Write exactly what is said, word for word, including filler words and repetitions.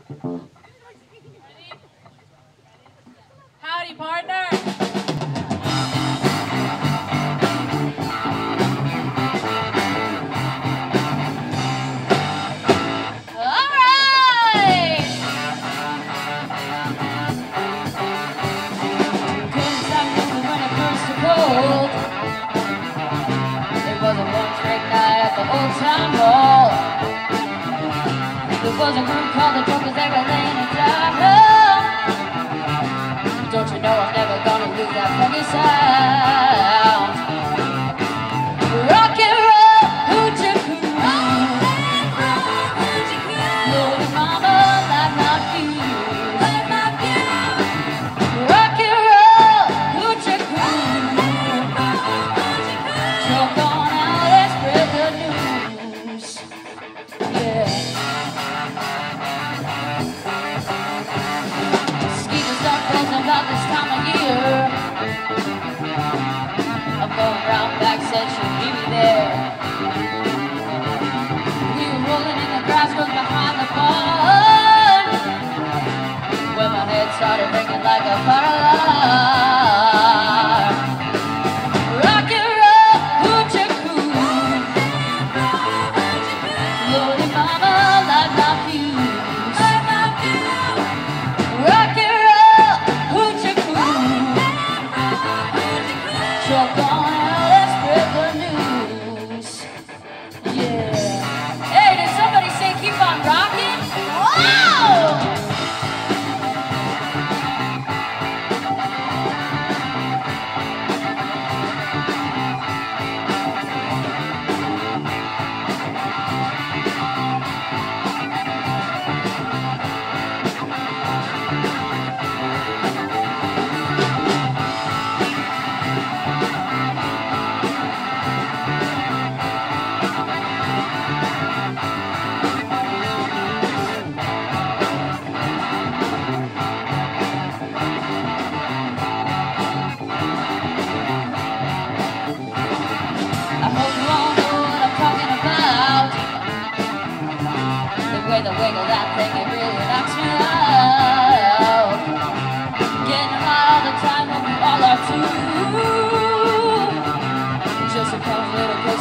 Howdy, partner. All right. Couldn't stop moving when it first took hold. It was a one straight night at the old town hall. There was a group called the Jokers, they were laying it down. Don't you know I'm never gonna lose that funky sound? Rock and roll, hoochie coo. Little mama, like my fuse. Rock and roll, hoochie coo. Jump on out and spread the news. Yeah. About this time of year, I'm going round back, said she'd meet me there. We were rolling in the grass, was behind the barn, when my head started ringing like a fire alarm. Rock and roll, hoochie coo. Lordy mama, like my fuse. Rock and jump on out and spread the news. Yeah. Hey, did somebody say keep on rocking? Wow! The wiggle, that thing, it really knocks me out. Getting high all the time, but we all are too. Just a couple little